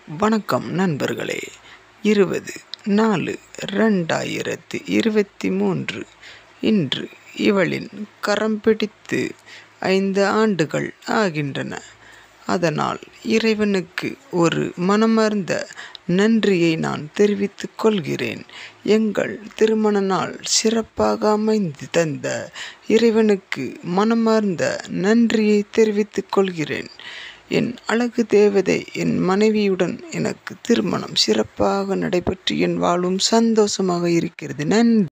வணக்கம் நண்பர்களே. 20/4/2023 இன்று இவளின் கரம் பிடித்து 5 ஆண்டுகள் ஆகின்றன. அதனால் இறைவனுக்கு ஒரு மனமார்ந்த நன்றியை நான் தெரிவித்துக் கொள்கிறேன். எங்கள் திருமண நாள் சிறப்பாக அமைந்து தந்த இறைவனுக்கு மனமார்ந்த நன்றியை தெரிவித்துக் கொள்கிறேன். என் அழகு தேவதை என் மனைவியுடன் எனக்கு திருமணம் சிறப்பாக நடைபெற்று என் வாழ்வும் சந்தோஷமாக இருக்கிறது. நன்றி.